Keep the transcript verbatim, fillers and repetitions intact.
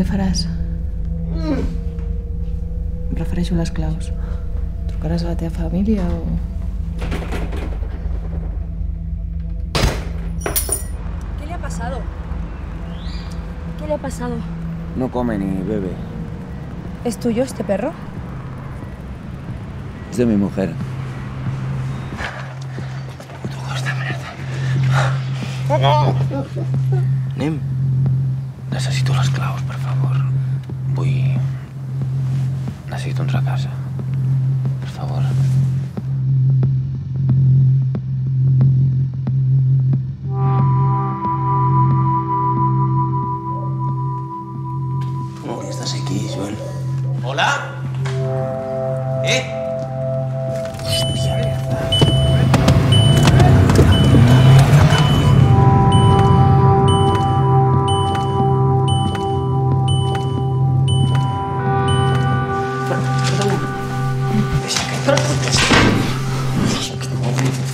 Què faràs? Em refereixo a les claus. Trucaràs a la teva família o...? ¿Qué le ha pasado? ¿Qué le ha pasado? No come ni bebe. ¿Es tuyo este perro? Es de mi mujer. Nim, necessito les claus, per favor. Vull... Necessito entrar a casa. Per favor. Tu no hauries de ser aquí, Joel. Hola? Eh? Deixa que... Deixa que...